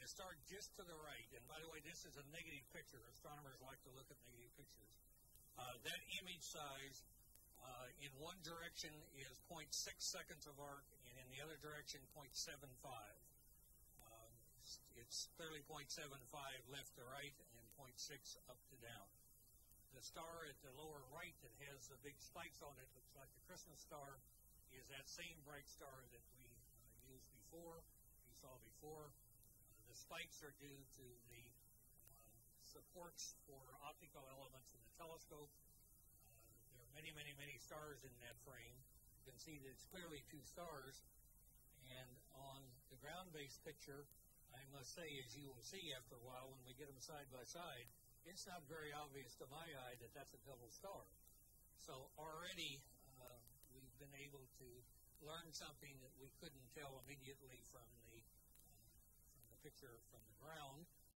a star just to the right, and by the way, this is a negative picture. Astronomers like to look at negative pictures. That image size in one direction is 0.6 seconds of arc, and in the other direction, 0.75. It's clearly 0.75 left to right and 0.6 up to down. The star at the lower right that has the big spikes on it, looks like the Christmas star, is that same bright star that we used before, we saw before. The spikes are due to the supports for optical elements in the telescope. There are many, many, many stars in that frame. You can see that it's clearly two stars. And on the ground-based picture, I must say, as you will see after a while when we get them side by side, it's not very obvious to my eye that that's a double star. So already we've been able to learn something that we couldn't tell immediately from the picture from the ground.